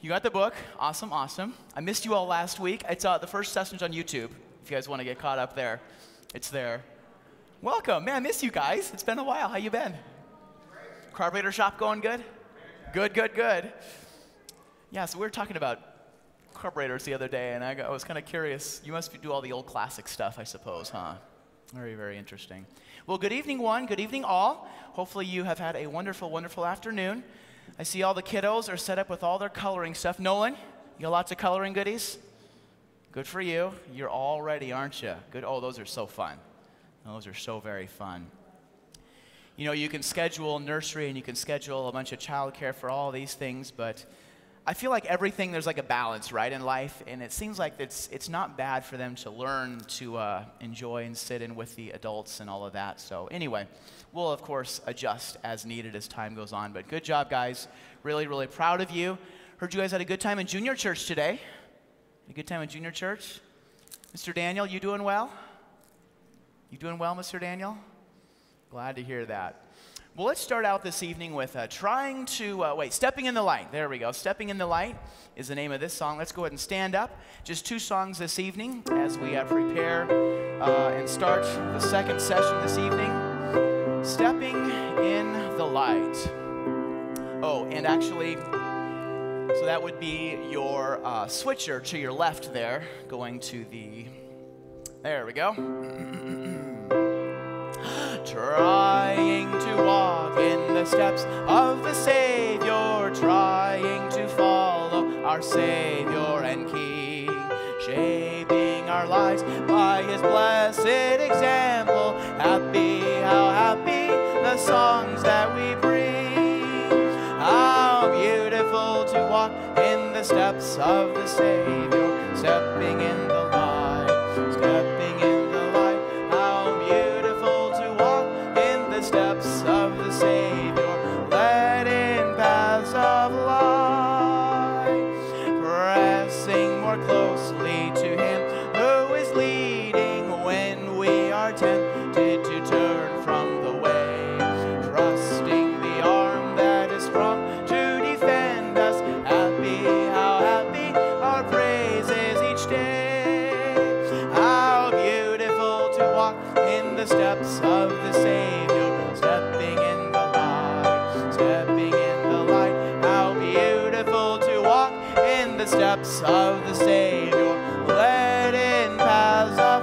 You got the book. Awesome, awesome. I missed you all last week. It's the first session's on YouTube. If you guys want to get caught up there, it's there. Welcome. Man, I miss you guys. It's been a while. How you been? Carburetor shop going good? Good, good, good. Yeah, so we were talking about carburetors the other day, and I was kind of curious. You must do all the old classic stuff, I suppose, huh? Very, very interesting. Well, good evening, one. Good evening, all. Hopefully you have had a wonderful, wonderful afternoon. I see all the kiddos are set up with all their coloring stuff. Nolan, you got lots of coloring goodies? Good for you. You're all ready, aren't you? Good. Oh, those are so fun. Those are so very fun. You know, you can schedule nursery and you can schedule a bunch of childcare for all these things, but I feel like everything, there's like a balance, right, in life, and it seems like it's not bad for them to learn to enjoy and sit in with the adults and all of that. So anyway, we'll, of course, adjust as needed as time goes on, but good job, guys. Really, really proud of you. Heard you guys had a good time in junior church today. A good time in junior church? Mr. Daniel, you doing well? You doing well, Mr. Daniel? Glad to hear that. Well, let's start out this evening with Stepping in the Light. There we go. Stepping in the Light is the name of this song. Let's go ahead and stand up. Just 2 songs this evening as we prepare and start the second session this evening. Stepping in the Light. Oh, and actually, so that would be your switcher to your left there, going to the, there we go. Trying to walk in the steps of the Savior, trying to follow our Savior and King, shaping our lives by His blessed example. Happy, how happy the songs that we bring. How beautiful to walk in the steps of the Savior, stepping in the light, stepping in the light. How beautiful to walk in the steps of the Savior, led in paths of light, pressing more closely to Him who is leading when we are tempted to turn from the way, trusting the arm that is strong to defend us. Happy, how happy our praises each day. How beautiful to walk in the steps of the Savior, stepping in the light, stepping in the light. How beautiful to walk in the steps of the Savior, led in paths of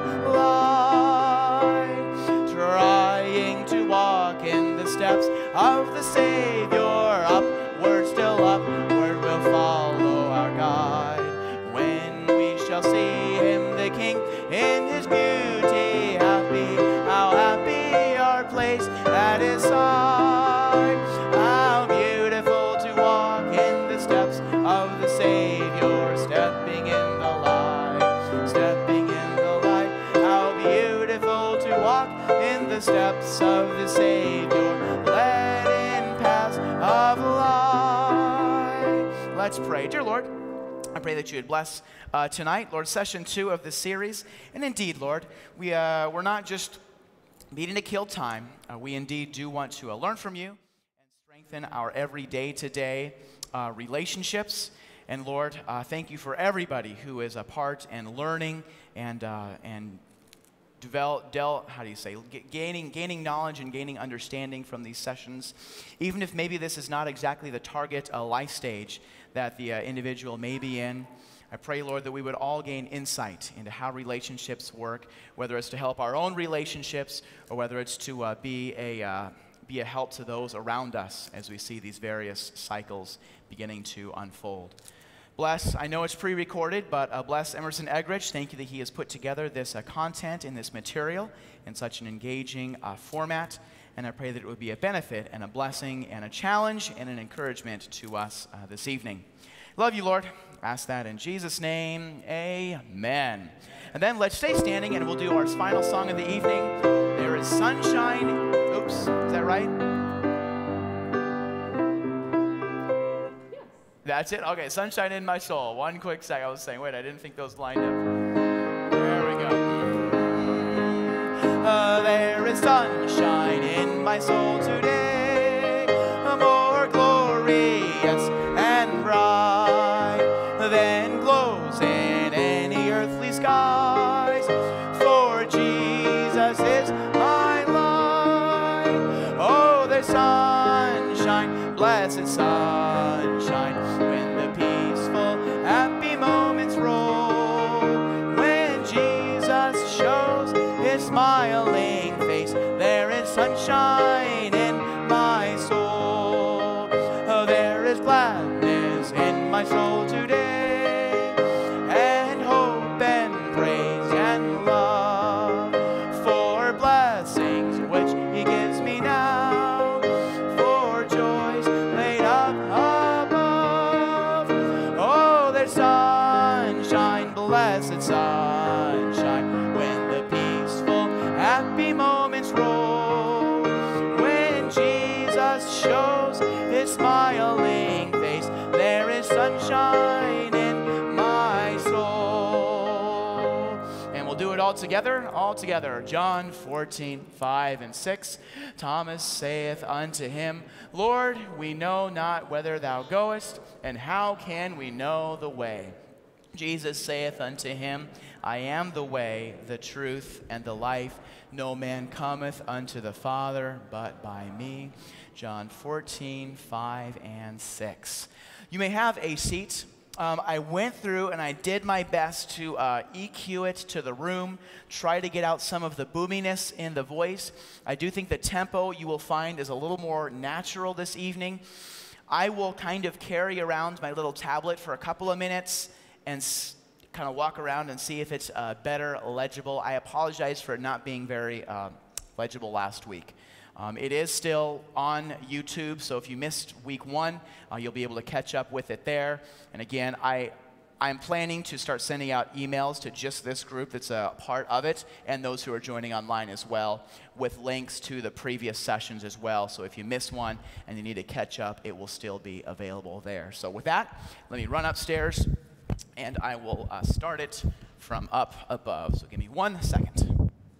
light, trying to walk in the steps of the Savior. Upward, still upward, we'll follow our guide when we shall see Him, the King, in His beauty. Happy, how happy our place at His side. How beautiful to walk in the steps of the Savior, stepping in the light, stepping in the light. How beautiful to walk in the steps of the Savior, led in paths of light. Let's pray. Dear Lord, I pray that you would bless tonight, Lord, session 2 of this series. And indeed, Lord, we're not just meeting to kill time. We indeed do want to learn from you and strengthen our every day-to-day relationships. And Lord, thank you for everybody who is a part and learning and gaining knowledge and gaining understanding from these sessions. Even if maybe this is not exactly the target life stage that the individual may be in, I pray, Lord, that we would all gain insight into how relationships work, whether it's to help our own relationships or whether it's to be a help to those around us as we see these various cycles beginning to unfold. Bless, I know it's pre-recorded, but bless Emerson Eggridge. Thank you that he has put together this content and this material in such an engaging format. And I pray that it would be a benefit and a blessing and a challenge and an encouragement to us this evening. Love you, Lord. Ask that in Jesus' name. Amen. And then let's stay standing and we'll do our final song of the evening. There is sunshine. Oops, is that right? That's it? Okay, sunshine in my soul. One quick sec. I was saying, wait, I didn't think those lined up. There we go. There is sunshine in my soul today, more glorious and bright. my soul today, and hope and praise and love for blessings which he gives me now, for joys laid up above. Oh, there's sunshine, blessed sunshine, when the peaceful, happy moments roll, when Jesus shows his smiling face, there is sunshine in my soul. And we'll do it all together, all together. John 14:5-6. Thomas saith unto him, Lord, we know not whither thou goest, and how can we know the way? Jesus saith unto him, I am the way, the truth, and the life. No man cometh unto the Father but by me. John 14:5-6. You may have a seat. I went through and I did my best to EQ it to the room, try to get out some of the boominess in the voice. I do think the tempo you will find is a little more natural this evening. I will kind of carry around my little tablet for a couple of minutes and kind of walk around and see if it's better legible. I apologize for not being very legible last week. It is still on YouTube, so if you missed week 1, you'll be able to catch up with it there. And again, I'm planning to start sending out emails to just this group that's a part of it, and those who are joining online as well, with links to the previous sessions as well. So if you missed one and you need to catch up, it will still be available there. So with that, let me run upstairs, and I will start it from up above. So give me 1 second.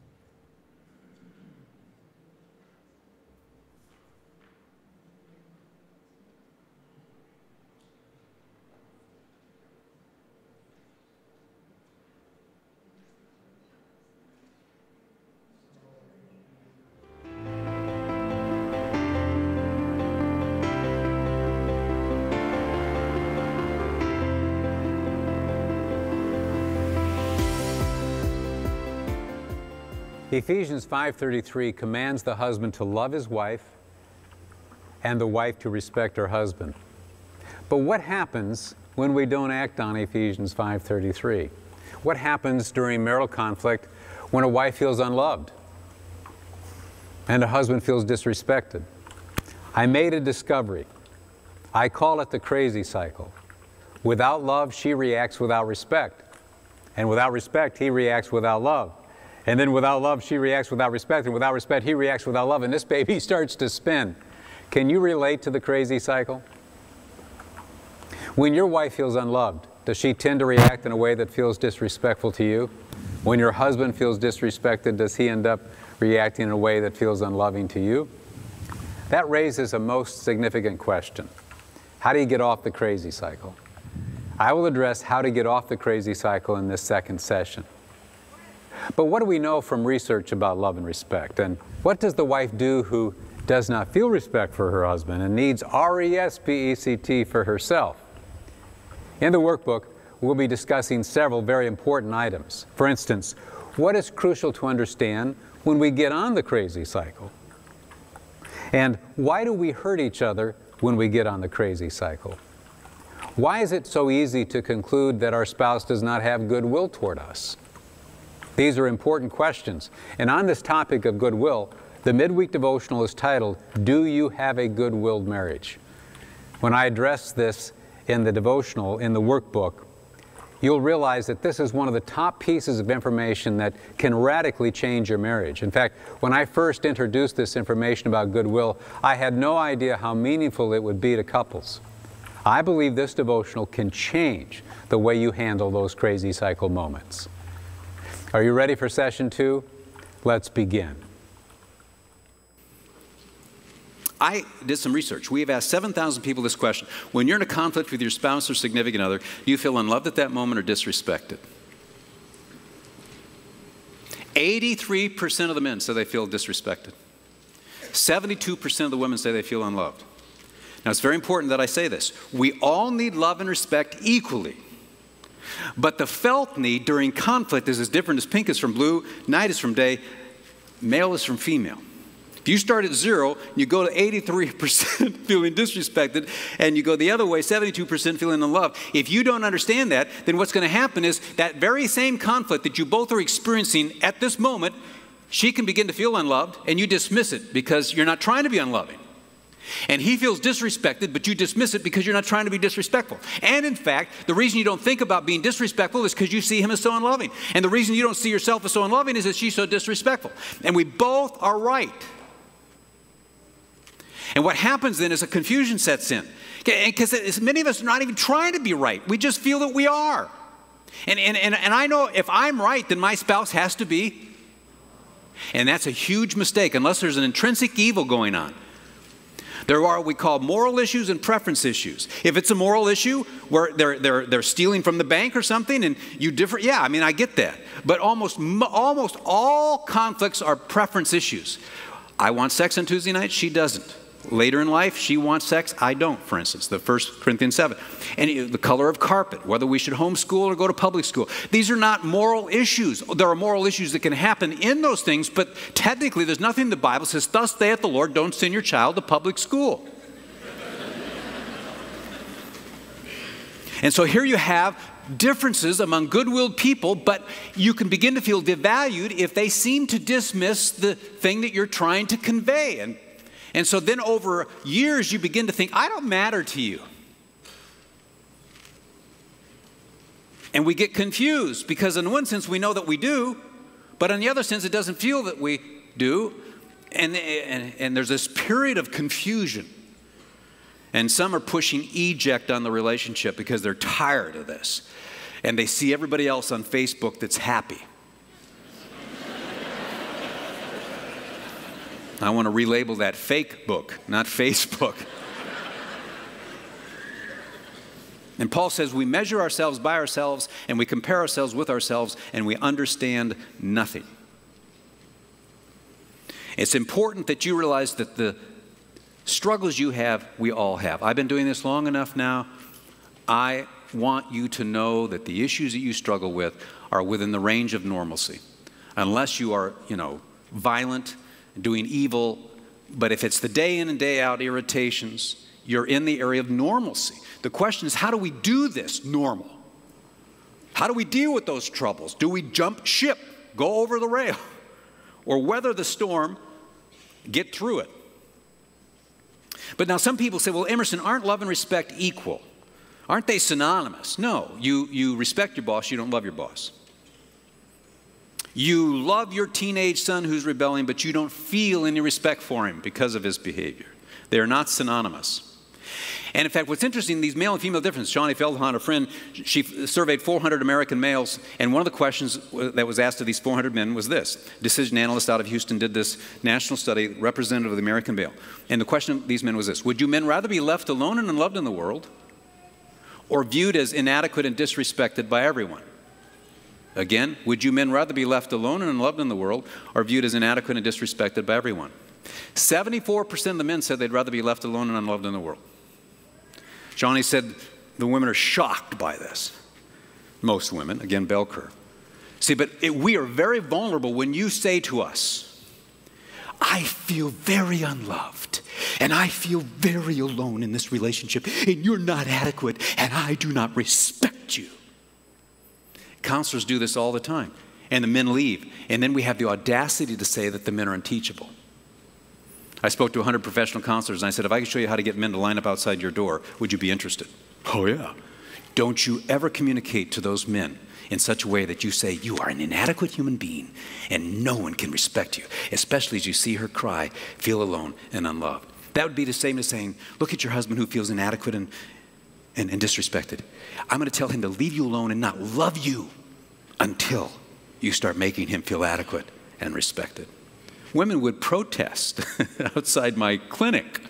Ephesians 5:33 commands the husband to love his wife and the wife to respect her husband. But what happens when we don't act on Ephesians 5:33? What happens during marital conflict when a wife feels unloved and a husband feels disrespected? I made a discovery. I call it the crazy cycle. Without love, she reacts without respect. And without respect, he reacts without love. And then without love, she reacts without respect, and without respect, he reacts without love, and this baby starts to spin. Can you relate to the crazy cycle? When your wife feels unloved, does she tend to react in a way that feels disrespectful to you? When your husband feels disrespected, does he end up reacting in a way that feels unloving to you? That raises a most significant question. How do you get off the crazy cycle? I will address how to get off the crazy cycle in this second session. But what do we know from research about love and respect? And what does the wife do who does not feel respect for her husband and needs RESPECT for herself? In the workbook, we'll be discussing several very important items. For instance, what is crucial to understand when we get on the crazy cycle? And why do we hurt each other when we get on the crazy cycle? Why is it so easy to conclude that our spouse does not have goodwill toward us? These are important questions. And on this topic of goodwill, the midweek devotional is titled, Do You Have a Good-Willed Marriage? When I address this in the devotional, in the workbook, you'll realize that this is one of the top pieces of information that can radically change your marriage. In fact, when I first introduced this information about goodwill, I had no idea how meaningful it would be to couples. I believe this devotional can change the way you handle those crazy cycle moments. Are you ready for session 2? Let's begin. I did some research. We have asked 7,000 people this question. When you're in a conflict with your spouse or significant other, do you feel unloved at that moment or disrespected? 83% of the men say they feel disrespected. 72% of the women say they feel unloved. Now, it's very important that I say this. We all need love and respect equally. But the felt need during conflict is as different as pink is from blue, night is from day, male is from female. If you start at 0, you go to 83% feeling disrespected, and you go the other way, 72% feeling unloved. If you don't understand that, then what's going to happen is that very same conflict that you both are experiencing at this moment, she can begin to feel unloved, and you dismiss it because you're not trying to be unloving. And he feels disrespected, but you dismiss it because you're not trying to be disrespectful. And in fact, the reason you don't think about being disrespectful is because you see him as so unloving. And the reason you don't see yourself as so unloving is that she's so disrespectful. And we both are right. And what happens then is a confusion sets in. Because many of us are not even trying to be right. We just feel that we are. And I know if I'm right, then my spouse has to be. And that's a huge mistake unless there's an intrinsic evil going on. There are what we call moral issues and preference issues. If it's a moral issue where they're stealing from the bank or something and you differ, yeah, I mean, I get that. But almost all conflicts are preference issues. I want sex on Tuesday night, she doesn't. Later in life, she wants sex, I don't, for instance, the 1 Corinthians 7. And the color of carpet, whether we should homeschool or go to public school. These are not moral issues. There are moral issues that can happen in those things, but technically there's nothing in the Bible that says, thus saith the Lord, don't send your child to public school. And so here you have differences among good-willed people, but you can begin to feel devalued if they seem to dismiss the thing that you're trying to convey. And so then over years, you begin to think, I don't matter to you. And we get confused because in one sense, we know that we do, but in the other sense, it doesn't feel that we do. And there's this period of confusion. And some are pushing eject on the relationship because they're tired of this. And they see everybody else on Facebook that's happy. I want to relabel that fake book, not Facebook. And Paul says we measure ourselves by ourselves and we compare ourselves with ourselves and we understand nothing. It's important that you realize that the struggles you have, we all have. I've been doing this long enough now. I want you to know that the issues that you struggle with are within the range of normalcy. Unless you are, violent, doing evil, but if it's the day in and day out irritations, you're in the area of normalcy. The question is, how do we do this normal? How do we deal with those troubles? Do we jump ship, go over the rail, or weather the storm, get through it? But now some people say, well, Emerson, aren't love and respect equal? Aren't they synonymous? No, you respect your boss, you don't love your boss. You love your teenage son who's rebelling, but you don't feel any respect for him because of his behavior. They are not synonymous. And in fact, what's interesting, these male and female differences, Shawnee Feldhahn, a friend, she surveyed 400 American males, and one of the questions that was asked of these 400 men was this. Decision analyst out of Houston did this national study, representative of the American male. And the question of these men was this: would you men rather be left alone and unloved in the world, or viewed as inadequate and disrespected by everyone? Again, would you men rather be left alone and unloved in the world or viewed as inadequate and disrespected by everyone? 74% of the men said they'd rather be left alone and unloved in the world. Johnny said the women are shocked by this. Most women, again, bell curve. See, but we are very vulnerable when you say to us, I feel very unloved and I feel very alone in this relationship and you're not adequate and I do not respect you. Counselors do this all the time, and the men leave, and then we have the audacity to say that the men are unteachable. I spoke to 100 professional counselors, and I said, if I could show you how to get men to line up outside your door, would you be interested? Oh, yeah. Don't you ever communicate to those men in such a way that you say, you are an inadequate human being, and no one can respect you, especially as you see her cry, feel alone and unloved. That would be the same as saying, look at your husband who feels inadequate and disrespected. I'm going to tell him to leave you alone and not love you until you start making him feel adequate and respected. Women would protest outside my clinic.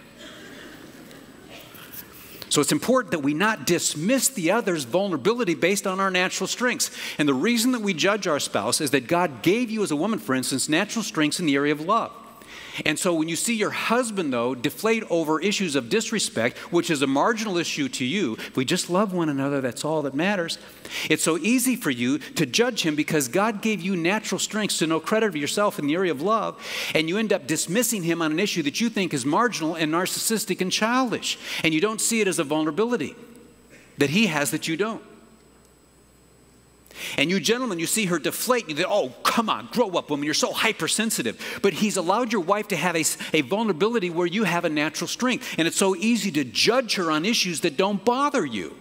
So it's important that we not dismiss the other's vulnerability based on our natural strengths. And the reason that we judge our spouse is that God gave you as a woman, for instance, natural strengths in the area of love. And so when you see your husband, though, deflate over issues of disrespect, which is a marginal issue to you, if we just love one another, that's all that matters. It's so easy for you to judge him because God gave you natural strengths to know credit of yourself in the area of love, and you end up dismissing him on an issue that you think is marginal and narcissistic and childish, and you don't see it as a vulnerability that he has that you don't. And you gentlemen, you see her deflate, and you think, oh, come on, grow up, woman, you're so hypersensitive. But he's allowed your wife to have a vulnerability where you have a natural strength. And it's so easy to judge her on issues that don't bother you.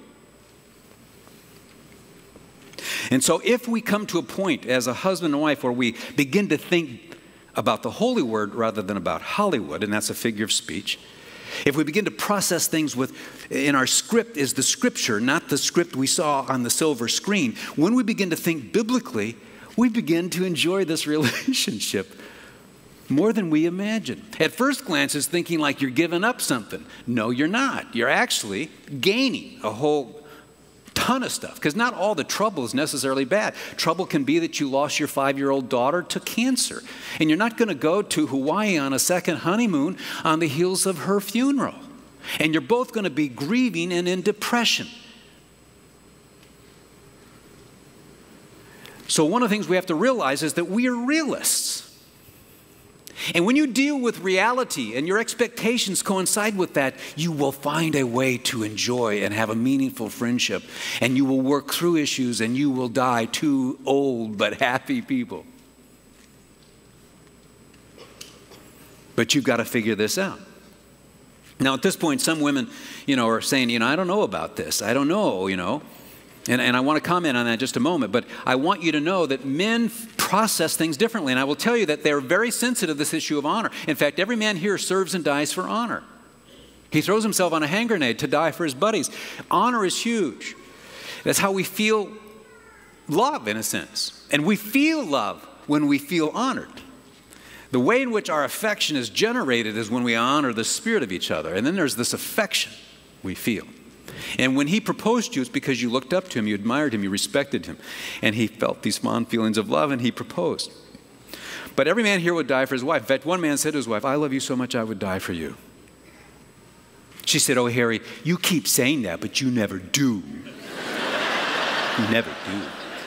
And so if we come to a point as a husband and wife where we begin to think about the holy word rather than about Hollywood, and that's a figure of speech, if we begin to process things in our script is the scripture, not the script we saw on the silver screen, when we begin to think biblically, we begin to enjoy this relationship more than we imagine. At first glance, it's thinking like you're giving up something. No, you're not. You're actually gaining a whole ton of stuff, because not all the trouble is necessarily bad. Trouble can be that you lost your 5-year-old daughter to cancer, and you're not going to go to Hawaii on a second honeymoon on the heels of her funeral. And you're both going to be grieving and in depression. So one of the things we have to realize is that we are realists. And when you deal with reality and your expectations coincide with that, you will find a way to enjoy and have a meaningful friendship. And you will work through issues and you will die two old but happy people. But you've got to figure this out. Now at this point, some women, are saying, I don't know about this. I don't know, And I want to comment on that in just a moment, but I want you to know that men process things differently, and I will tell you that they're very sensitive to this issue of honor. In fact, every man here serves and dies for honor. He throws himself on a hand grenade to die for his buddies. Honor is huge. That's how we feel love, in a sense. And we feel love when we feel honored. The way in which our affection is generated is when we honor the spirit of each other, and then there's this affection we feel. And when he proposed to you, it's because you looked up to him, you admired him, you respected him. And he felt these fond feelings of love, and he proposed. But every man here would die for his wife. In fact, one man said to his wife, I love you so much I would die for you. She said, oh, Harry, you keep saying that, but you never do. You never do.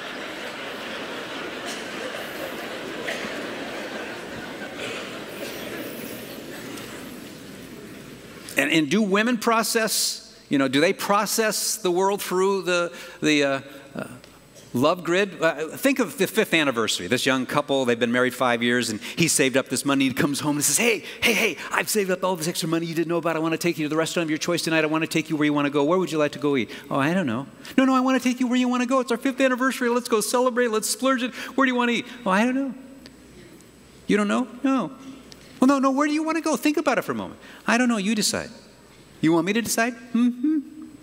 And do women process... do they process the world through the love grid? Think of the 5th anniversary. This young couple, they've been married 5 years, and he saved up this money. He comes home and says, hey, I've saved up all this extra money you didn't know about. I want to take you to the restaurant of your choice tonight. I want to take you where you want to go. Where would you like to go eat? Oh, I don't know. No, I want to take you where you want to go. It's our 5th anniversary. Let's go celebrate. Let's splurge it. Where do you want to eat? Oh, I don't know. You don't know? No. Well, no, where do you want to go? Think about it for a moment. I don't know. You decide. You want me to decide? Mm-hmm.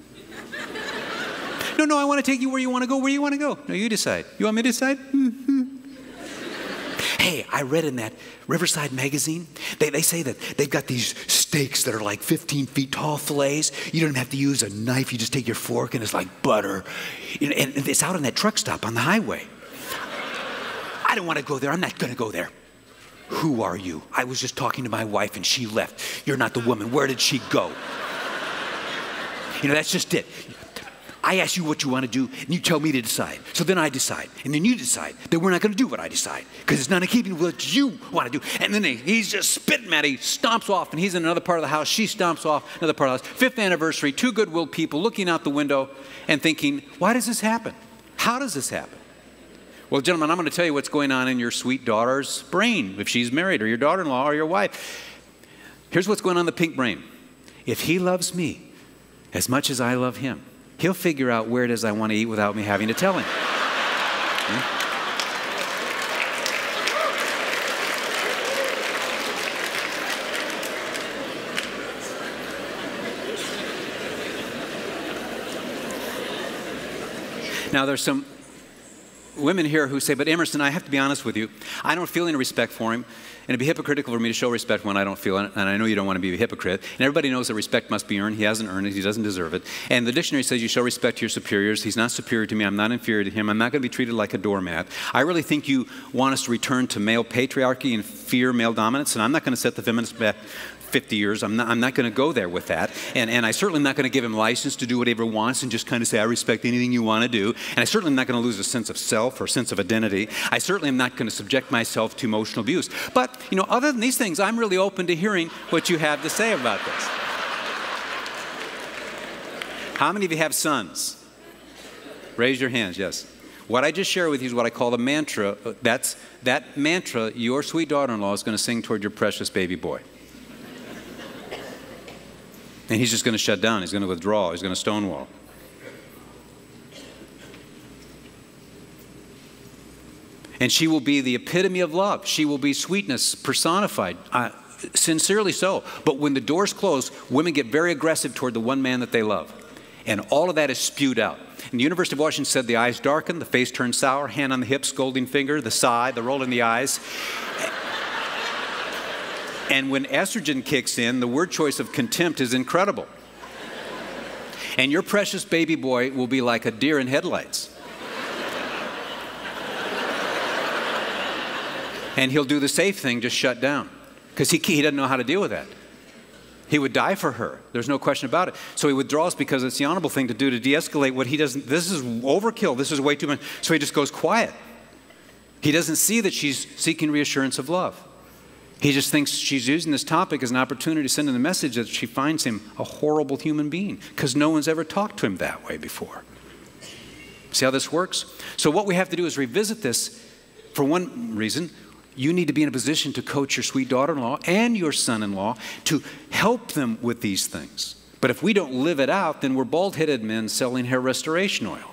No, I want to take you where you want to go. Where you want to go? No, you decide. You want me to decide? Mm-hmm. Hey, I read in that Riverside magazine, they say that they've got these steaks that are like 15 feet tall fillets. You don't even have to use a knife. You just take your fork and it's like butter. And it's out on that truck stop on the highway. I don't want to go there. I'm not going to go there. Who are you? I was just talking to my wife and she left. You're not the woman. Where did she go? That's just it. I ask you what you want to do, and you tell me to decide. So then I decide, and then you decide that we're not going to do what I decide, because it's not in keeping with what you want to do. And then he's just spitting at it. He stomps off, and he's in another part of the house. She stomps off another part of the house. 5th anniversary, 2 goodwill people looking out the window and thinking, why does this happen? How does this happen? Well, gentlemen, I'm going to tell you what's going on in your sweet daughter's brain, if she's married, or your daughter-in-law, or your wife. Here's what's going on in the pink brain. If he loves me as much as I love him, he'll figure out where it is I want to eat without me having to tell him. Now there's some women here who say, but Emerson, I have to be honest with you, I don't feel any respect for him, and it'd be hypocritical for me to show respect when I don't feel it, and I know you don't want to be a hypocrite, and everybody knows that respect must be earned. He hasn't earned it. He doesn't deserve it. And the dictionary says you show respect to your superiors. He's not superior to me. I'm not inferior to him. I'm not going to be treated like a doormat. I really think you want us to return to male patriarchy and fear male dominance, and I'm not going to set the feminists back 50 years. I'm not going to go there with that. And I certainly am not going to give him license to do whatever he wants and just kind of say, I respect anything you want to do. And I certainly am not going to lose a sense of self or sense of identity. I certainly am not going to subject myself to emotional abuse. But, you know, other than these things, I'm really open to hearing what you have to say about this. How many of you have sons? Raise your hands, yes. What I just shared with you is what I call the mantra. That mantra your sweet daughter-in-law is going to sing toward your precious baby boy. And he's just going to shut down. He's going to withdraw. He's going to stonewall. And she will be the epitome of love. She will be sweetness personified, sincerely so. But when the doors close, women get very aggressive toward the one man that they love. And all of that is spewed out. And the University of Washington said the eyes darken, the face turns sour, hand on the hip, scolding finger, the sigh, the roll in the eyes. And when estrogen kicks in, the word choice of contempt is incredible. And your precious baby boy will be like a deer in headlights. And he'll do the safe thing, just shut down. Because he doesn't know how to deal with that. He would die for her. There's no question about it. So he withdraws because it's the honorable thing to do to de-escalate what he doesn't. This is overkill. This is way too much. So he just goes quiet. He doesn't see that she's seeking reassurance of love. He just thinks she's using this topic as an opportunity to send him the message that she finds him a horrible human being because no one's ever talked to him that way before. See how this works? So what we have to do is revisit this. For one reason, you need to be in a position to coach your sweet daughter-in-law and your son-in-law to help them with these things. But if we don't live it out, then we're bald-headed men selling hair restoration oil.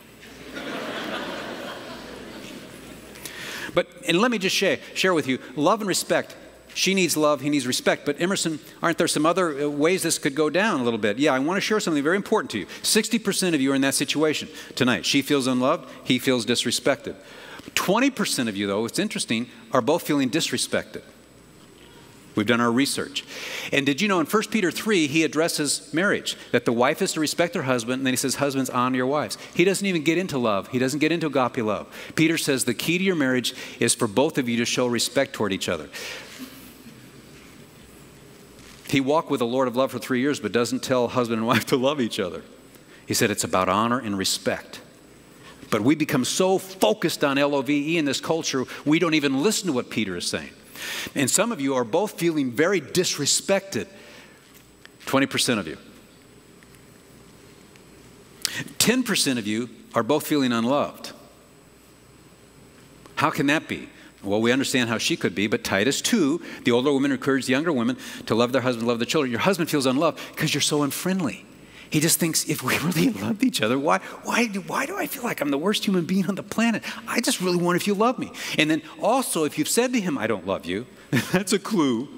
And let me just share with you, love and respect. She needs love, he needs respect. But Emerson, aren't there some other ways this could go down a little bit? Yeah, I want to share something very important to you. 60% of you are in that situation tonight. She feels unloved, he feels disrespected. 20% of you, though, it's interesting, are both feeling disrespected. We've done our research. And did you know in 1 Peter 3, he addresses marriage, that the wife is to respect her husband, and then he says, husbands, honor your wives. He doesn't even get into love. He doesn't get into agape love. Peter says the key to your marriage is for both of you to show respect toward each other. He walked with the Lord of love for 3 years, but doesn't tell husband and wife to love each other. He said it's about honor and respect. But we become so focused on L-O-V-E in this culture, we don't even listen to what Peter is saying. And some of you are both feeling very disrespected. 20% of you. 10% of you are both feeling unloved. How can that be? Well, we understand how she could be, but Titus 2, the older women encourage the younger women to love their husband, love their children. Your husband feels unloved because you're so unfriendly. He just thinks, if we really loved each other, why do I feel like I'm the worst human being on the planet? I just really wonder if you love me. And then also, if you've said to him, I don't love you, that's a clue.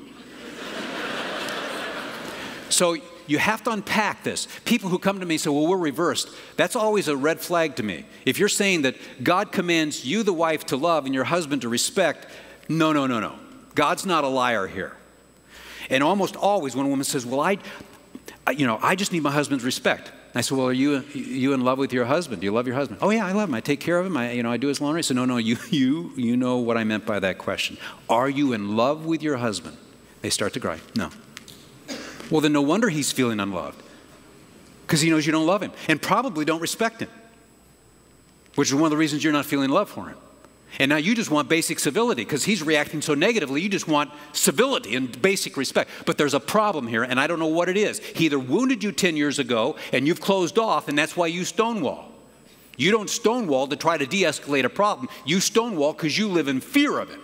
So you have to unpack this. People who come to me say, well, we're reversed. That's always a red flag to me. If you're saying that God commands you, the wife, to love and your husband to respect, no. God's not a liar here. And almost always when a woman says, well, I just need my husband's respect. I said, well, are you in love with your husband? Do you love your husband? Oh, yeah, I love him. I take care of him. I do his laundry. So no, you know what I meant by that question. Are you in love with your husband? They start to cry. No. Well, then no wonder he's feeling unloved, because he knows you don't love him and probably don't respect him, which is one of the reasons you're not feeling love for him. And now you just want basic civility because he's reacting so negatively. You just want civility and basic respect. But there's a problem here, and I don't know what it is. He either wounded you 10 years ago and you've closed off, and that's why you stonewall. You don't stonewall to try to de-escalate a problem. You stonewall because you live in fear of it.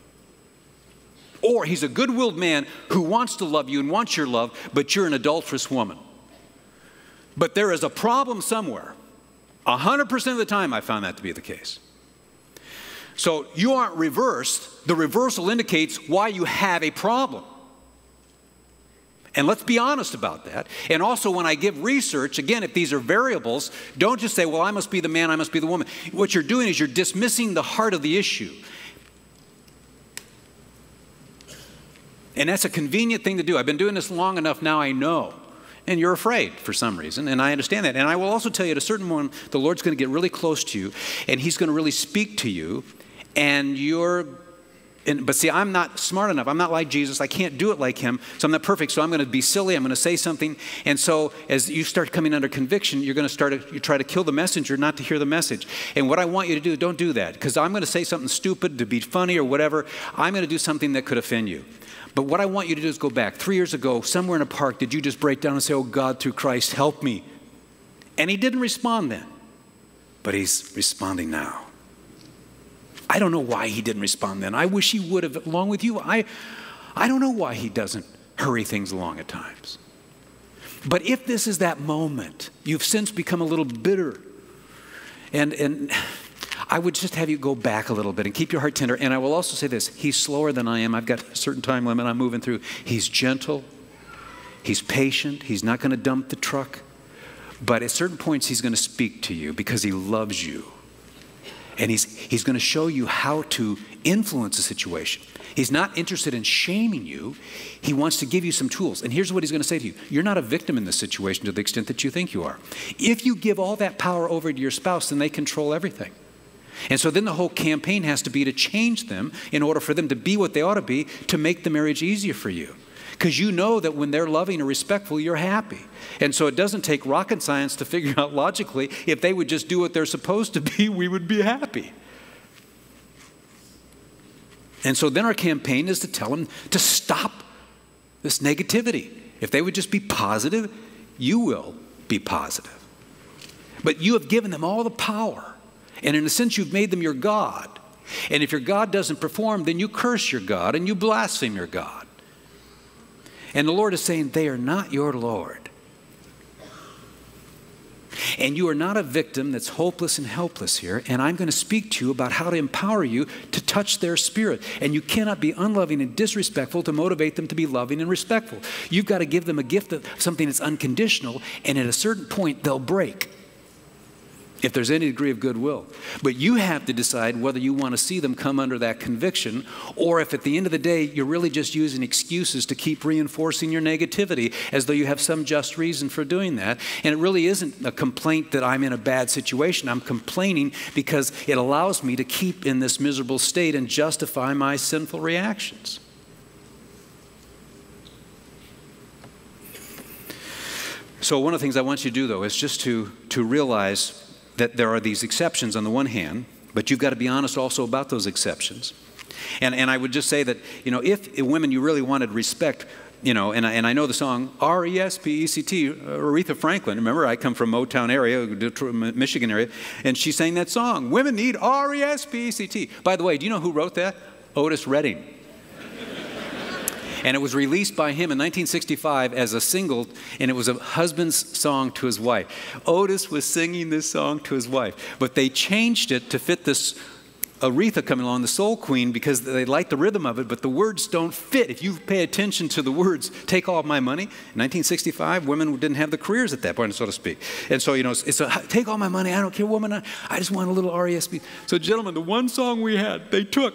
Or he's a good-willed man who wants to love you and wants your love, but you're an adulterous woman. But there is a problem somewhere. 100% of the time I found that to be the case. So you aren't reversed. The reversal indicates why you have a problem. And let's be honest about that. And also when I give research, again, if these are variables, don't just say, well, I must be the man, I must be the woman. What you're doing is you're dismissing the heart of the issue. And that's a convenient thing to do. I've been doing this long enough now, I know. And you're afraid for some reason, and I understand that. And I will also tell you at a certain moment, the Lord's going to get really close to you, and He's going to really speak to you, and but see, I'm not smart enough. I'm not like Jesus. I can't do it like Him, so I'm not perfect. So I'm going to be silly. I'm going to say something. And so as you start coming under conviction, you try to kill the messenger, not to hear the message. And what I want you to do, don't do that, because I'm going to say something stupid to be funny or whatever. I'm going to do something that could offend you. But what I want you to do is go back. 3 years ago, somewhere in a park, did you just break down and say, oh, God, through Christ, help me? And He didn't respond then, but He's responding now. I don't know why He didn't respond then. I wish He would have, along with you. I don't know why He doesn't hurry things along at times. But if this is that moment, you've since become a little bitter. And I would just have you go back a little bit and keep your heart tender. And I will also say this, He's slower than I am. I've got a certain time limit I'm moving through. He's gentle. He's patient. He's not going to dump the truck. But at certain points, He's going to speak to you because He loves you. And he's going to show you how to influence a situation. He's not interested in shaming you. He wants to give you some tools. And here's what He's going to say to you. You're not a victim in this situation to the extent that you think you are. If you give all that power over to your spouse, then they control everything. And so then the whole campaign has to be to change them in order for them to be what they ought to be, to make the marriage easier for you. Because you know that when they're loving and respectful, you're happy. And so it doesn't take rocket science to figure out logically, if they would just do what they're supposed to be, we would be happy. And so then our campaign is to tell them to stop this negativity. If they would just be positive, you will be positive. But you have given them all the power. And in a sense, you've made them your God. And if your God doesn't perform, then you curse your God and you blaspheme your God. And the Lord is saying, they are not your Lord. And you are not a victim that's hopeless and helpless here. And I'm going to speak to you about how to empower you to touch their spirit. And you cannot be unloving and disrespectful to motivate them to be loving and respectful. You've got to give them a gift of something that's unconditional. And at a certain point, they'll break, if there's any degree of goodwill. But you have to decide whether you want to see them come under that conviction, or if at the end of the day, you're really just using excuses to keep reinforcing your negativity as though you have some just reason for doing that. And it really isn't a complaint that I'm in a bad situation. I'm complaining because it allows me to keep in this miserable state and justify my sinful reactions. So one of the things I want you to do, though, is just to realize that there are these exceptions on the one hand, but you've got to be honest also about those exceptions. And I would just say that, if women you really wanted respect, and I know the song R-E-S-P-E-C-T, Aretha Franklin. Remember, I come from Motown area, Detroit, Michigan area, and she sang that song, Women Need R-E-S-P-E-C-T. By the way, do you know who wrote that? Otis Redding. And it was released by him in 1965 as a single, and it was a husband's song to his wife. Otis was singing this song to his wife, but they changed it to fit this Aretha coming along, the soul queen, because they like the rhythm of it, but the words don't fit. If you pay attention to the words, take all of my money. In 1965, women didn't have the careers at that point, so to speak. And so, it's a take all my money, I don't care, woman, I just want a little R-E-S-P. So, gentlemen, the one song we had, they took.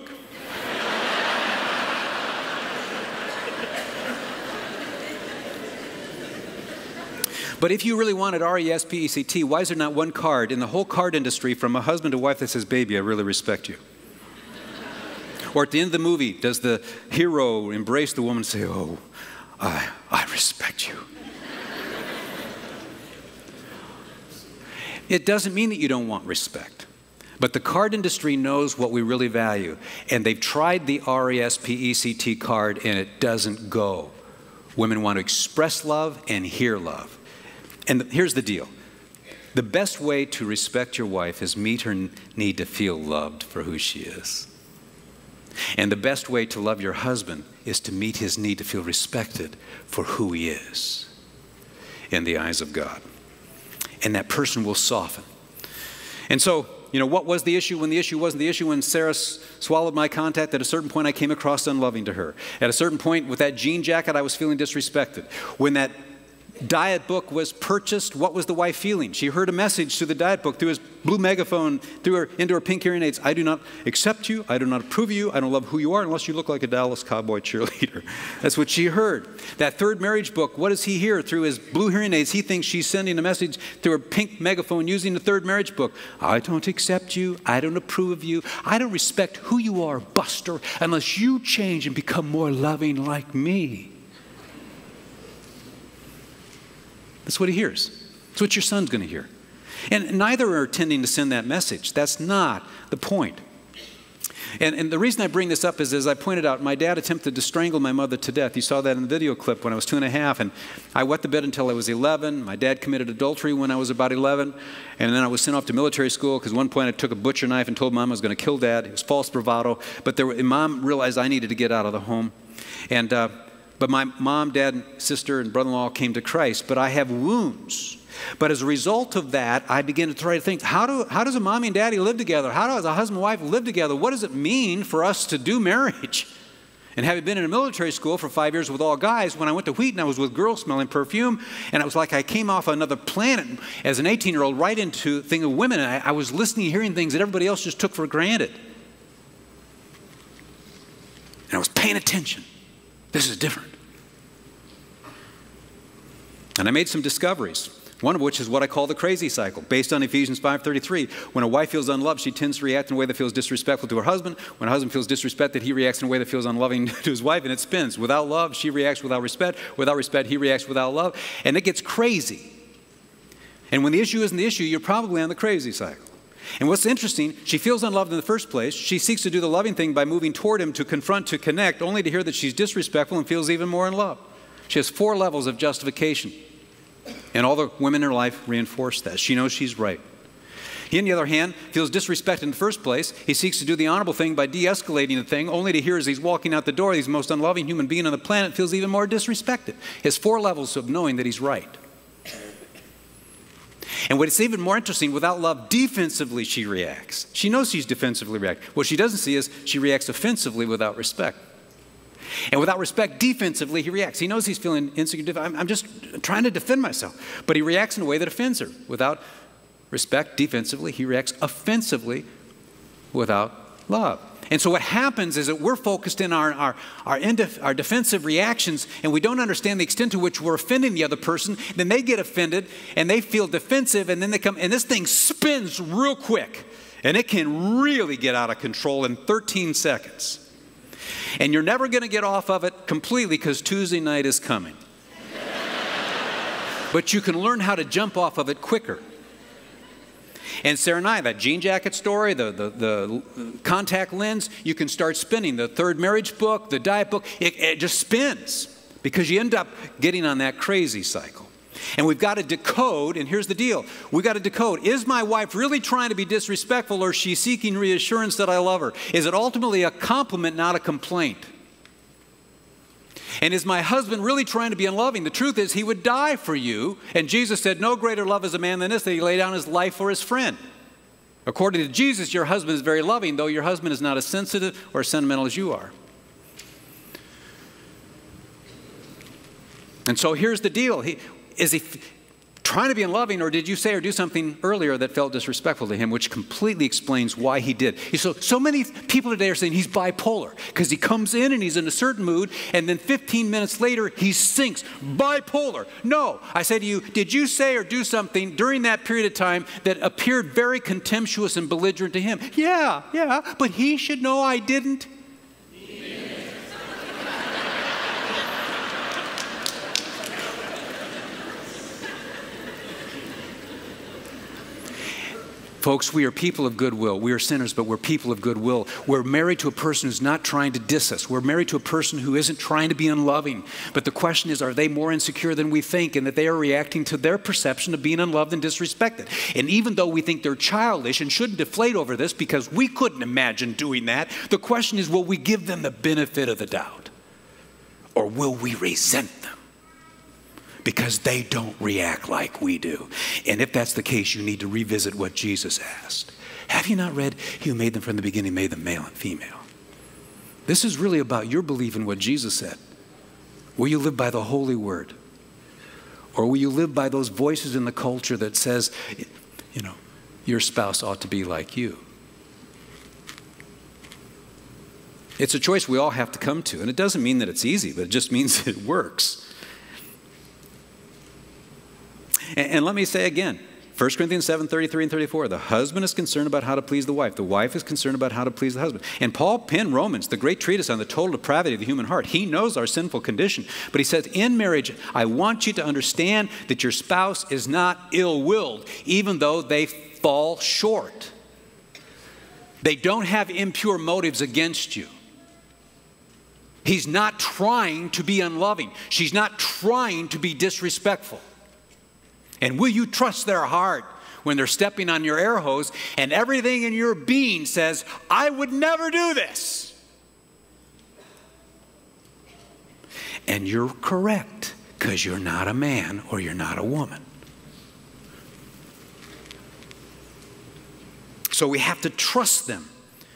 But if you really wanted R-E-S-P-E-C-T, why is there not one card in the whole card industry from a husband to wife that says, baby, I really respect you? Or at the end of the movie, does the hero embrace the woman and say, oh, I respect you? It doesn't mean that you don't want respect. But the card industry knows what we really value. And they've tried the R-E-S-P-E-C-T card, and it doesn't go. Women want to express love and hear love. And here's the deal. The best way to respect your wife is meet her need to feel loved for who she is. And the best way to love your husband is to meet his need to feel respected for who he is in the eyes of God. And that person will soften. And so what was the issue when the issue wasn't the issue? When Sarah swallowed my contact, at a certain point I came across unloving to her. At a certain point with that jean jacket, I was feeling disrespected. When that diet book was purchased, what was the wife feeling? She heard a message through the diet book, through his blue megaphone, into her pink hearing aids. I do not accept you. I do not approve of you. I don't love who you are unless you look like a Dallas Cowboy cheerleader. That's what she heard. That third marriage book, what does he hear? Through his blue hearing aids, he thinks she's sending a message through her pink megaphone using the third marriage book. I don't accept you. I don't approve of you. I don't respect who you are, Buster, unless you change and become more loving like me. That's what he hears. That's what your son's going to hear. And neither are intending to send that message. That's not the point. And the reason I bring this up is, as I pointed out, my dad attempted to strangle my mother to death. You saw that in the video clip when I was 2.5, and I wet the bed until I was 11. My dad committed adultery when I was about 11, and then I was sent off to military school because at one point I took a butcher knife and told Mom I was going to kill Dad. It was false bravado, but Mom realized I needed to get out of the home. But my mom, dad, and sister, and brother-in-law came to Christ. But I have wounds. But as a result of that, I began to try to think, how does a mommy and daddy live together? How does a husband and wife live together? What does it mean for us to do marriage? And having been in a military school for 5 years with all guys, when I went to Wheaton, I was with girls smelling perfume. And it was like I came off another planet as an 18-year-old right into the thing of women. And I was listening, hearing things that everybody else just took for granted. And I was paying attention. This is different. And I made some discoveries, one of which is what I call the crazy cycle, based on Ephesians 5:33. When a wife feels unloved, she tends to react in a way that feels disrespectful to her husband. When a husband feels disrespected, he reacts in a way that feels unloving to his wife, and it spins. Without love, she reacts without respect. Without respect, he reacts without love. And it gets crazy. And when the issue isn't the issue, you're probably on the crazy cycle. And what's interesting, she feels unloved in the first place. She seeks to do the loving thing by moving toward him, to confront, to connect, only to hear that she's disrespectful and feels even more in love. She has 4 levels of justification. And all the women in her life reinforce that. She knows she's right. He, on the other hand, feels disrespected in the first place. He seeks to do the honorable thing by de-escalating the thing, only to hear as he's walking out the door, he's the most unloving human being on the planet, feels even more disrespected. He has 4 levels of knowing that he's right. And what's even more interesting, without love, defensively she reacts. She knows she's defensively reacting. What she doesn't see is she reacts offensively without respect. And without respect, defensively, he reacts. He knows he's feeling insecure. I'm just trying to defend myself. But he reacts in a way that offends her. Without respect, defensively, he reacts offensively without love. And so what happens is that we're focused in our defensive reactions, and we don't understand the extent to which we're offending the other person. Then they get offended, and they feel defensive, and then they come, and this thing spins real quick. And it can really get out of control in 13 seconds. And you're never going to get off of it completely because Tuesday night is coming. But you can learn how to jump off of it quicker. And Sarah and I, that jean jacket story, the contact lens, you can start spinning. The third marriage book, the diet book, it just spins because you end up getting on that crazy cycle. And we've got to decode, and here's the deal. We've got to decode, is my wife really trying to be disrespectful, or is she seeking reassurance that I love her? Is it ultimately a compliment, not a complaint? And is my husband really trying to be unloving? The truth is, he would die for you. And Jesus said, no greater love is a man than this, that he lay down his life for his friend. According to Jesus, your husband is very loving, though your husband is not as sensitive or as sentimental as you are. And so here's the deal. Is he trying to be unloving, or did you say or do something earlier that felt disrespectful to him, which completely explains why he did? So many people today are saying he's bipolar because he comes in and he's in a certain mood, and then 15 minutes later he sinks. Bipolar. No. I say to you, did you say or do something during that period of time that appeared very contemptuous and belligerent to him? Yeah, but he should know I didn't. Folks, we are people of goodwill. We are sinners, but we're people of goodwill. We're married to a person who's not trying to diss us. We're married to a person who isn't trying to be unloving. But the question is, are they more insecure than we think, and that they are reacting to their perception of being unloved and disrespected? And even though we think they're childish and shouldn't deflate over this because we couldn't imagine doing that, the question is, will we give them the benefit of the doubt? Or will we resent them? Because they don't react like we do. And if that's the case, you need to revisit what Jesus asked. Have you not read, he who made them from the beginning made them male and female? This is really about your belief in what Jesus said. Will you live by the holy word? Or will you live by those voices in the culture that says, you know, your spouse ought to be like you? It's a choice we all have to come to. And it doesn't mean that it's easy, but it just means it works. And let me say again, 1 Corinthians 7:33 and 34, the husband is concerned about how to please the wife. The wife is concerned about how to please the husband. And Paul penned Romans, the great treatise on the total depravity of the human heart. He knows our sinful condition. But he says, in marriage, I want you to understand that your spouse is not ill-willed, even though they fall short. They don't have impure motives against you. He's not trying to be unloving. She's not trying to be disrespectful. And will you trust their heart when they're stepping on your air hose and everything in your being says, I would never do this? And you're correct, because you're not a man or you're not a woman. So we have to trust them.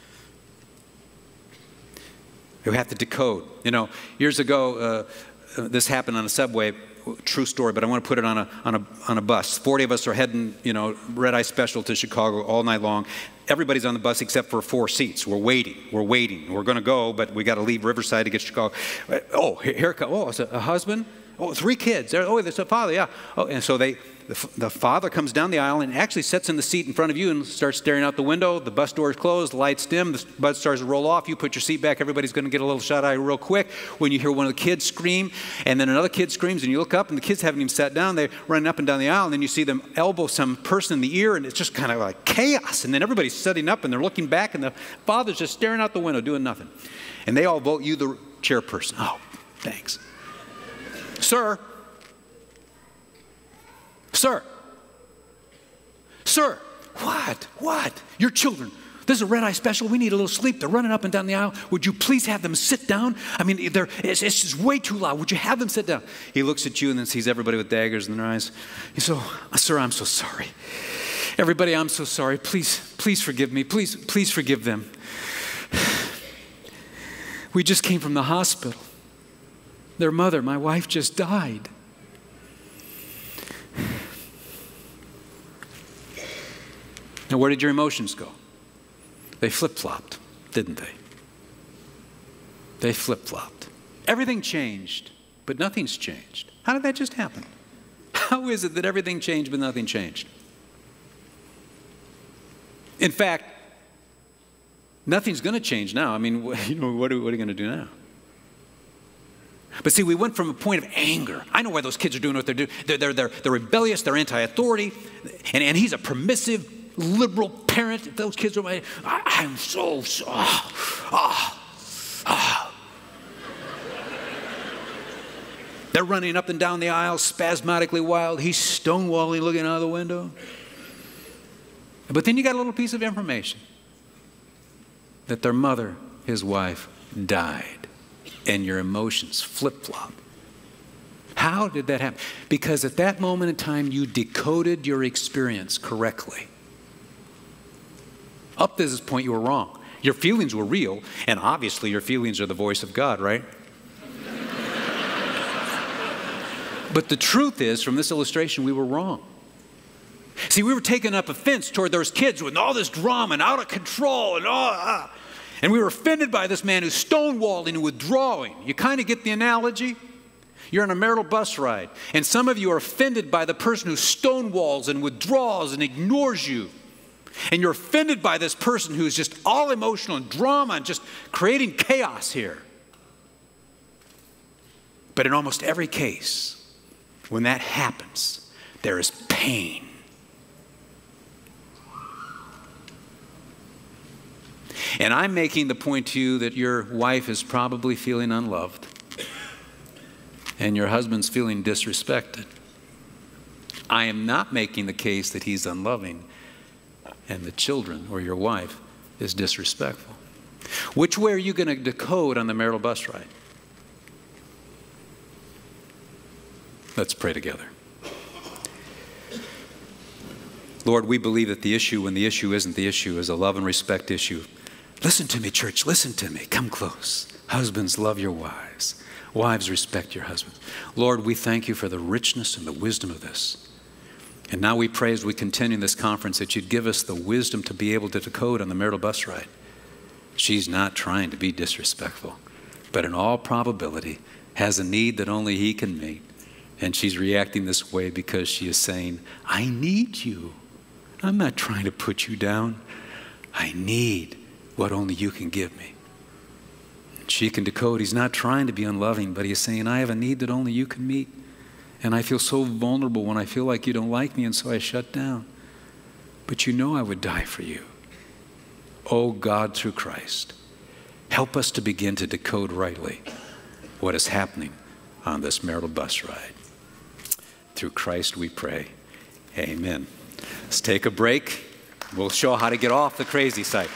We have to decode. You know, years ago, this happened on a subway. True story, but I want to put it on a bus. 40 of us are heading, you know, red eye special to Chicago all night long. Everybody's on the bus except for 4 seats. We're waiting. We're going to go, but we got to leave Riverside to get to Chicago. Oh, here comes. Oh, it's a husband. Oh, 3 kids. Oh, there's a father. Yeah. Oh, and so the father comes down the aisle and actually sits in the seat in front of you and starts staring out the window. The bus door is closed, the lights dim, the bus starts to roll off. You put your seat back. Everybody's going to get a little shut eye real quick when you hear one of the kids scream, and then another kid screams, and you look up, and the kids haven't even sat down. They're running up and down the aisle, and then you see them elbow some person in the ear, and it's just kind of like chaos. And then everybody's sitting up, and they're looking back, and the father's just staring out the window, doing nothing. And they all vote you the chairperson. Oh, thanks. Sir. What? Your children. This is a red-eye special. We need a little sleep. They're running up and down the aisle. Would you please have them sit down? I mean, it's just way too loud. Would you have them sit down? He looks at you and then sees everybody with daggers in their eyes. He says, sir, I'm so sorry. Everybody, I'm so sorry. Please forgive me. Please forgive them. We just came from the hospital. Their mother, my wife, just died. Now, where did your emotions go? They flip-flopped, didn't they? They flip-flopped. Everything changed, but nothing's changed. How did that just happen? How is it that everything changed, but nothing changed? In fact, nothing's going to change now. I mean, you know, what are you going to do now? But see, we went from a point of anger. I know why those kids are doing what they're doing. They're rebellious. They're anti-authority. And he's a permissive, liberal parent. If those kids are my, I'm so. They're running up and down the aisle, spasmodically wild. He's stonewalling, looking out of the window. But then you got a little piece of information that their mother, his wife, died. And your emotions flip-flop. How did that happen? Because at that moment in time, you decoded your experience correctly. Up to this point, you were wrong. Your feelings were real, and obviously your feelings are the voice of God, right? But the truth is, from this illustration, we were wrong. See, we were taking up offense toward those kids with all this drama and out of control and all. And we were offended by this man who's stonewalling and withdrawing. You kind of get the analogy? You're on a marital bus ride, and some of you are offended by the person who stonewalls and withdraws and ignores you. And you're offended by this person who's just all emotional and drama and just creating chaos here. But in almost every case, when that happens, there is pain. And I'm making the point to you that your wife is probably feeling unloved and your husband's feeling disrespected. I am not making the case that he's unloving and the children or your wife is disrespectful. Which way are you going to decode on the marital bus ride? Let's pray together. Lord, we believe that the issue, when the issue isn't the issue, is a love and respect issue. Listen to me, church. Listen to me. Come close. Husbands, love your wives. Wives, respect your husbands. Lord, we thank you for the richness and the wisdom of this. And now we pray as we continue this conference that you'd give us the wisdom to be able to decode on the marital bus ride. She's not trying to be disrespectful, but in all probability has a need that only he can meet. And she's reacting this way because she is saying, I need you. I'm not trying to put you down. I need what only you can give me. And she can decode, he's not trying to be unloving, but he's saying, I have a need that only you can meet. And I feel so vulnerable when I feel like you don't like me, and so I shut down. But you know I would die for you. Oh God, through Christ, help us to begin to decode rightly what is happening on this marital bus ride. Through Christ we pray. Amen. Let's take a break. We'll show how to get off the crazy cycle.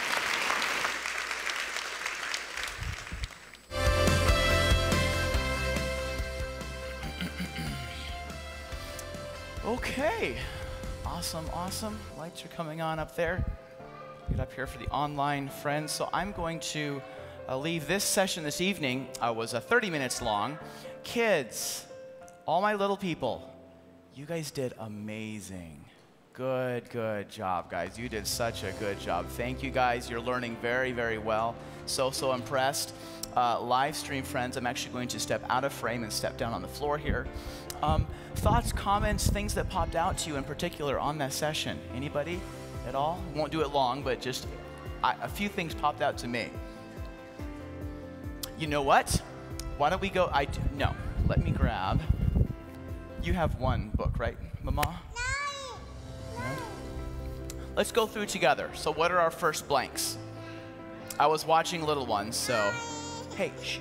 Okay. Awesome, awesome. Lights are coming on up there. Get up here for the online friends. So I'm going to leave this session this evening. Was 30 minutes long. Kids, all my little people, you guys did amazing. Good job, guys. You did such a good job. Thank you, guys. You're learning very, very well. So impressed. Live stream friends, I'm actually going to step out of frame and step down on the floor here. Thoughts, comments, things that popped out to you in particular on that session? Anybody at all? Won't do it long, but just a few things popped out to me. You know what? Why don't we go? No. Let me grab. You have one book, right, Mama? No. Let's go through together. So what are our first blanks? I was watching little ones, so hey. Shh.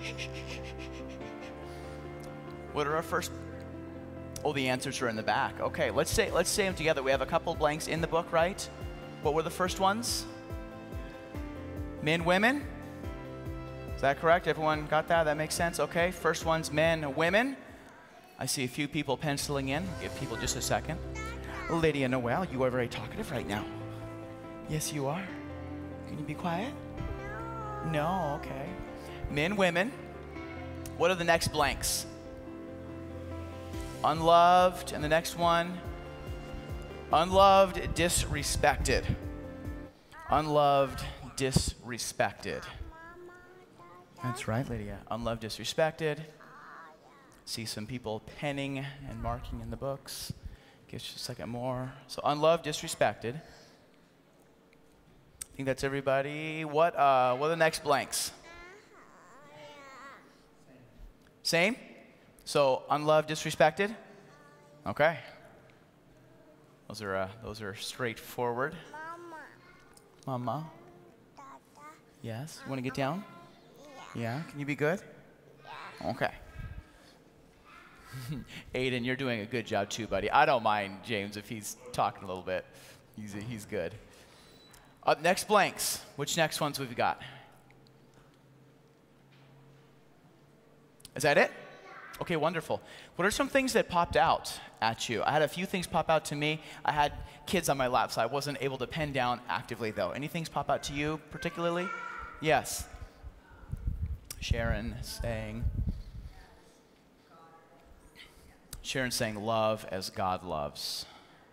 What are our first? Oh, the answers are in the back. Okay, let's say them together. We have a couple blanks in the book, right? What were the first ones? Men, women? Is that correct? Everyone got that? That makes sense? Okay, first one's men, women. I see a few people penciling in. Give people just a second. Lydia Noel, you are very talkative right now. Yes, you are. Can you be quiet? No, okay. Men, women. What are the next blanks? Unloved, and the next one? Unloved, disrespected. Unloved, disrespected. That's right, Lydia. Unloved, disrespected. See some people penning and marking in the books. Give us a second more. So unloved, disrespected. I think that's everybody. What are the next blanks? Same? So unloved, disrespected? Okay. Those are straightforward. Mama. Yes? You want to get down? Yeah. Can you be good? Okay. Aiden, you're doing a good job too, buddy. I don't mind James if he's talking a little bit. He's good. Next blanks. Which next ones we've got? Is that it? Okay, wonderful. What are some things that popped out at you? I had a few things pop out to me. I had kids on my lap, so I wasn't able to pen down actively, though. Any things pop out to you particularly? Yes. Sharon saying love as God loves.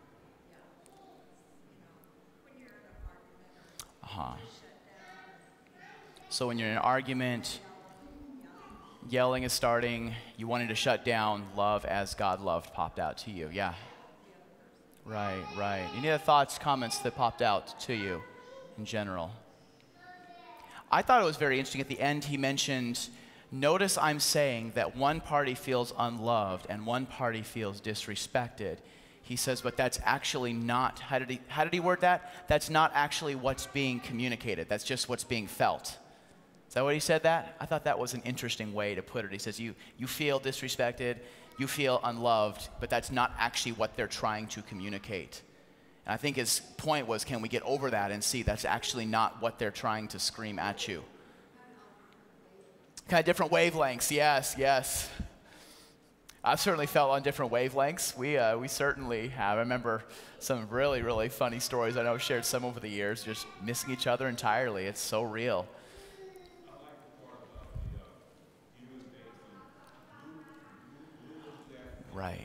So when you're in an argument, yelling is starting, you wanted to shut down, love as God loved popped out to you. Yeah. Right. Any other thoughts, comments that popped out to you in general? I thought it was very interesting at the end he mentioned, notice I'm saying that one party feels unloved and one party feels disrespected. He says, but that's actually not, how did he word that? That's not actually what's being communicated. That's just what's being felt. Is that what he said that? I thought that was an interesting way to put it. He says, you feel disrespected, you feel unloved, but that's not actually what they're trying to communicate. And I think his point was, can we get over that and see that's actually not what they're trying to scream at you? Kind of different wavelengths, yes. I've certainly felt on different wavelengths. We certainly have. I remember some really, really funny stories. I know I've shared some over the years, just missing each other entirely. It's so real. Right.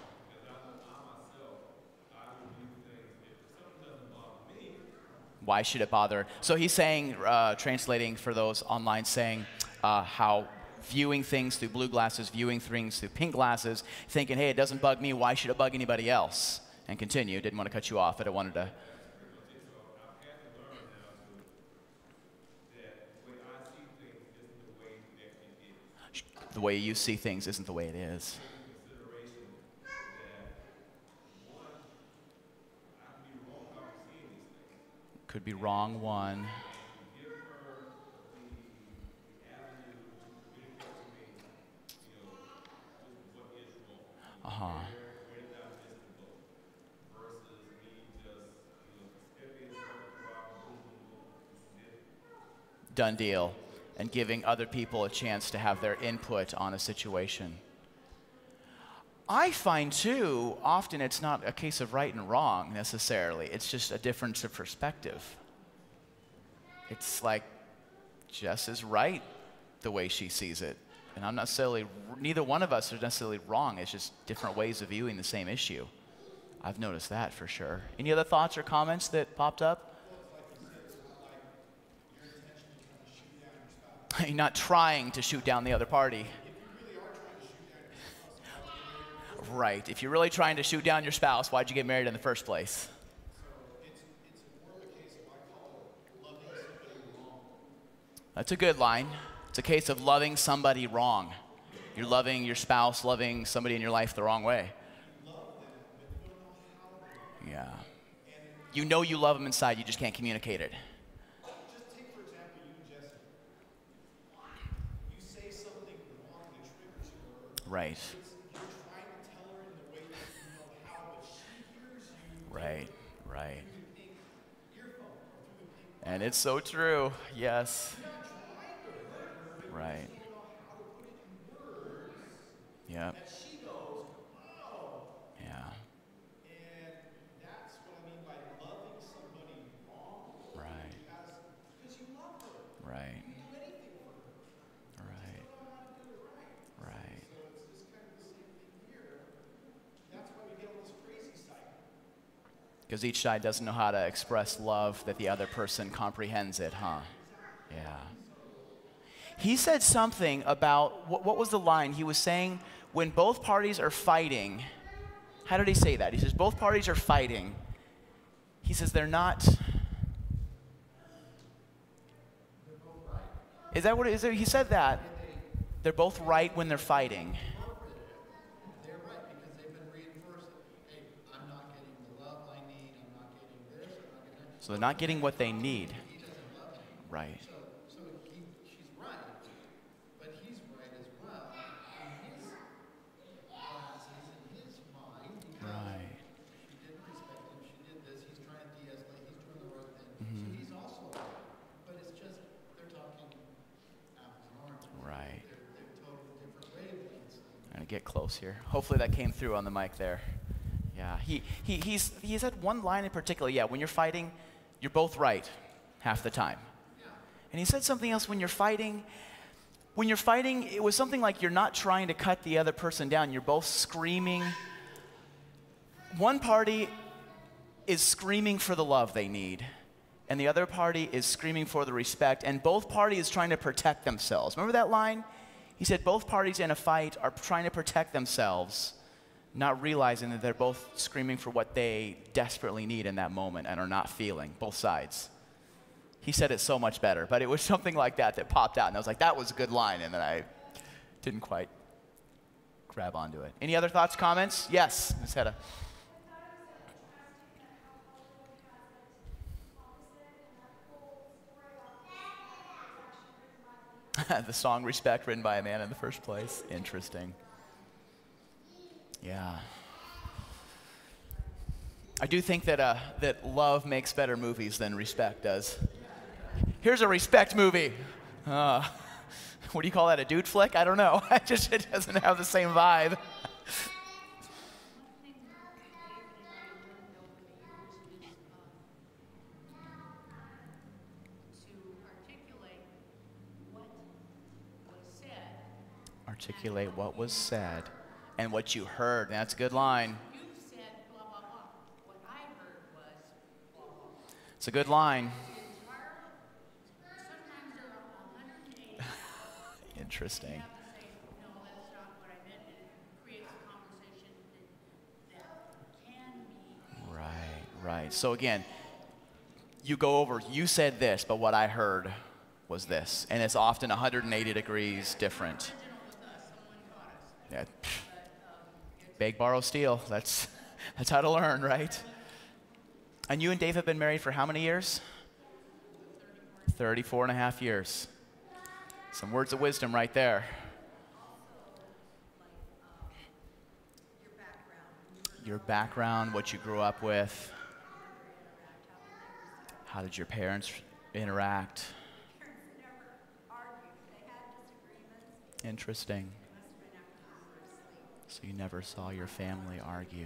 Why should it bother? So he's saying, translating for those online, saying how viewing things through blue glasses, viewing things through pink glasses, thinking, hey, it doesn't bug me, why should it bug anybody else? And continue. Didn't want to cut you off, but I wanted to. The way you see things isn't the way it is. Could be wrong one. Done deal. And giving other people a chance to have their input on a situation. I find, too, often it's not a case of right and wrong, necessarily. It's just a difference of perspective. It's like, Jess is right the way she sees it. And I'm not necessarily, neither one of us are necessarily wrong. It's just different ways of viewing the same issue. I've noticed that for sure. Any other thoughts or comments that popped up? You're not trying to shoot down the other party. Right. If you're really trying to shoot down your spouse, why'd you get married in the first place? That's a good line. It's a case of loving somebody wrong. You're loving your spouse, loving somebody in your life the wrong way. Yeah. You know you love them inside, you just can't communicate it. Just take, for example, you and Jesse. You say something wrong that triggers her. Right. You're trying to tell her in the way that you know how, but she hears you. Right, right. Through the pink earphone or through the pink. And it's so true, yes. Right. Yep. And she goes, oh. Yeah. And that's what I mean by loving somebody wrong. Right. Because you love her. Right. You do anything for her. Right. You don't know how to do it right. Right. So it's just kind of the same thing here. That's why we get on this crazy cycle. Because each side doesn't know how to express love that the other person comprehends it, huh? Yeah. He said something about, what was the line? He was saying, when both parties are fighting, how did he say that? He says, both parties are fighting. He says they're not. Is that what it is? He said that. They're both right when they're fighting. They're right because they've been reinforced. Hey, I'm not getting the love I need. I'm not getting this. I'm not getting that. So they're not getting what they need. He doesn't love him. Right. So she's right, but he's right as well in his glasses, in his mind, because Right. she didn't respect him, she did this, he's trying to de-escalate, he's doing the right thing. So he's also right, but it's just, they're talking apples and oranges. Right. They're totally different wavelengths. I'm gonna get close here. Hopefully that came through on the mic there. Yeah. He said one line in particular. Yeah. When you're fighting, you're both right half the time. And he said something else when you're fighting. When you're fighting, it was something like you're not trying to cut the other person down. You're both screaming. One party is screaming for the love they need, and the other party is screaming for the respect, and both parties is trying to protect themselves. Remember that line? He said both parties in a fight are trying to protect themselves, not realizing that they're both screaming for what they desperately need in that moment and are not feeling, both sides. He said it so much better, but it was something like that that popped out, and I was like, that was a good line, and then I didn't quite grab onto it. Any other thoughts, comments? Yes, Ms. Hedda. The song Respect, written by a man in the first place. Interesting. Yeah. I do think that, that love makes better movies than respect does. Here's a respect movie. What do you call that, a dude flick? I don't know. It doesn't have the same vibe. Articulate what was said and what you heard. That's a good line. You said blah, blah, blah. What I heard was blah, blah, blah. It's a good line. Sometimes there are 180. Interesting. You have to say, no, that's not what I meant, and it creates a conversation that can be. Right. So again, you go over, you said this, but what I heard was this. And it's often 180 degrees different. Yeah. Beg, borrow, steal. That's how to learn, right? And you and Dave have been married for how many years? 34 and a half years. Some words of wisdom right there. Your background, what you grew up with. How did your parents interact? Interesting. So you never saw your family argue.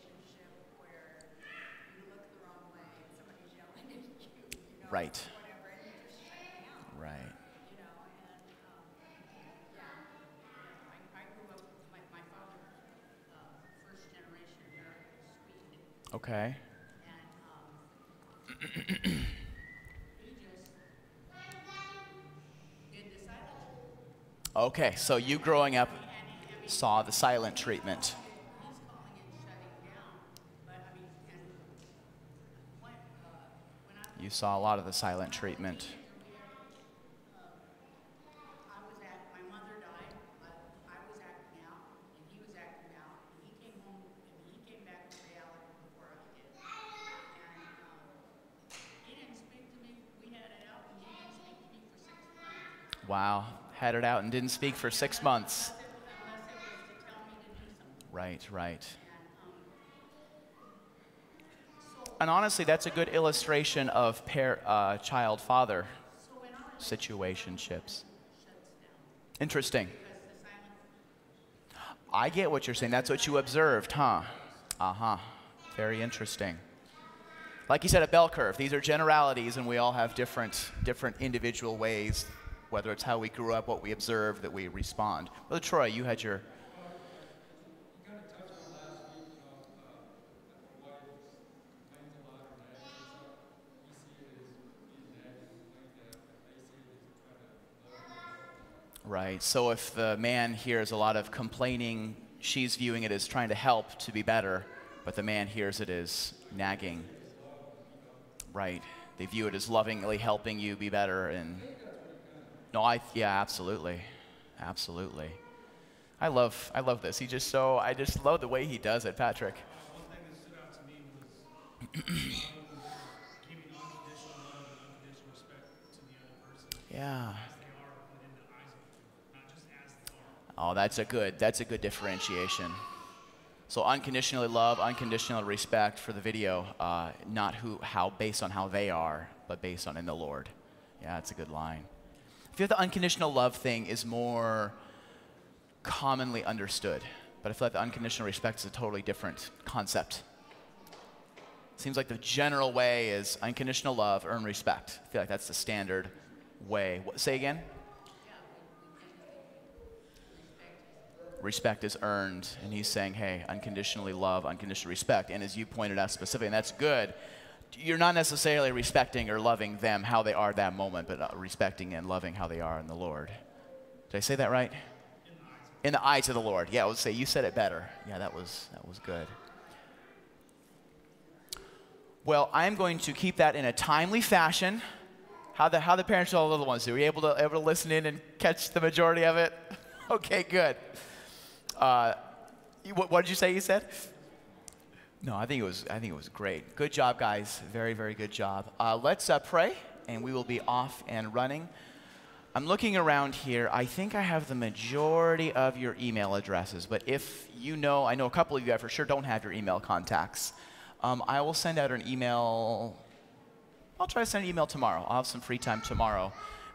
Right. Right. I grew up with my father, first generation American Swede, Okay. and he just did the silent. Okay, so you growing up saw the silent treatment. He's calling it shutting down, but I mean, and when I You saw a lot of the silent treatment. my mother died, I was acting out, and he was acting out, and he came home, and he came back to reality before I did. And he didn't speak to me, we had it out, and he didn't speak to me for 6 months. Wow, had it out and didn't speak for 6 months. Unless it was to tell me to do something. Right. And honestly, that's a good illustration of child-father situationships. Interesting. I get what you're saying. That's what you observed, huh? Uh-huh. Very interesting. Like you said, a bell curve. These are generalities, and we all have different individual ways, whether it's how we grew up, what we observed, that we respond. Brother Troy, you had your... Right. So if the man hears a lot of complaining, she's viewing it as trying to help to be better, but the man hears it as nagging. Right. They view it as lovingly helping you be better. And no, yeah, absolutely. I love this. I just love the way he does it, Patrick. One thing that stood out to me was giving unconditional love and unconditional respect to the other person Yeah. as they are, but in the eyes of the not just as they are. Oh, that's a good differentiation. So unconditionally love, unconditional respect for the video, not how based on how they are, but based on in the Lord. Yeah, that's a good line. I feel the unconditional love thing is more commonly understood, but I feel like the unconditional respect is a totally different concept. Seems like the general way is unconditional love, earn respect. I feel like that's the standard way. Say again? Respect is earned, and he's saying, hey, unconditionally love, unconditional respect. And as you pointed out specifically, and that's good, you're not necessarily respecting or loving them how they are at that moment, but respecting and loving how they are in the Lord. Did I say that right? In the eyes of the Lord. Yeah, I would say you said it better. Yeah, that was good. Well, I'm going to keep that in a timely fashion. How the parents of all the little ones do? Were you able to listen in and catch the majority of it? Okay, good. What did you say you said? No, I think it was great. Good job, guys. Very, very good job. Let's pray, and we will be off and running. I'm looking around here. I think I have the majority of your email addresses, but if you know, I know a couple of you I for sure don't have your email contacts. I will send out an email. I'll try to send an email tomorrow. I'll have some free time tomorrow.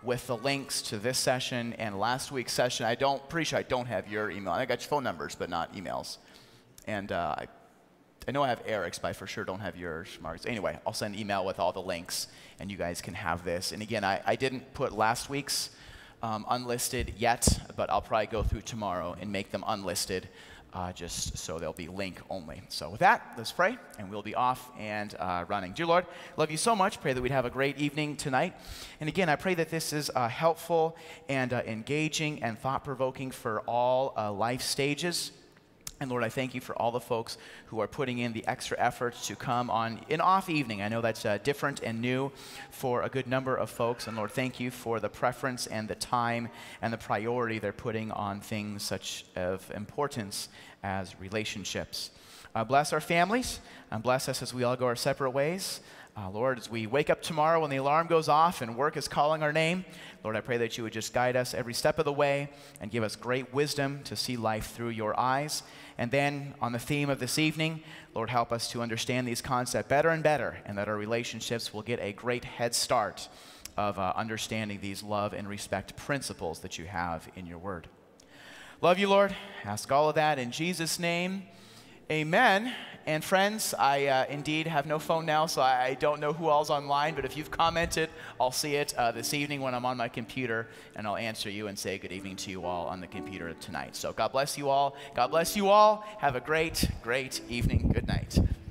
with the links to this session and last week's session. Pretty sure I don't have your email. I got your phone numbers, but not emails. And I know I have Eric's, but I for sure don't have yours, Mark's. Anyway, I'll send an email with all the links, and you guys can have this. And again, I didn't put last week's unlisted yet, but I'll probably go through tomorrow and make them unlisted, just so they'll be link only. So with that, let's pray, and we'll be off and running. Dear Lord, love you so much. Pray that we'd have a great evening tonight. And again, I pray that this is helpful and engaging and thought-provoking for all life stages. And Lord, I thank you for all the folks who are putting in the extra effort to come on an off evening. I know that's different and new for a good number of folks. And Lord, thank you for the preference and the time and the priority they're putting on things such of importance as relationships. Bless our families and bless us as we all go our separate ways. Lord, as we wake up tomorrow when the alarm goes off and work is calling our name, Lord, I pray that you would just guide us every step of the way and give us great wisdom to see life through your eyes. And then on the theme of this evening, Lord, help us to understand these concepts better and better, and that our relationships will get a great head start of understanding these love and respect principles that you have in your word. Love you, Lord. Ask all of that in Jesus' name. Amen. And friends, I indeed have no phone now, so I don't know who all's online, but if you've commented, I'll see it this evening when I'm on my computer, and I'll answer you and say good evening to you all on the computer tonight. So God bless you all. God bless you all. Have a great, great evening. Good night.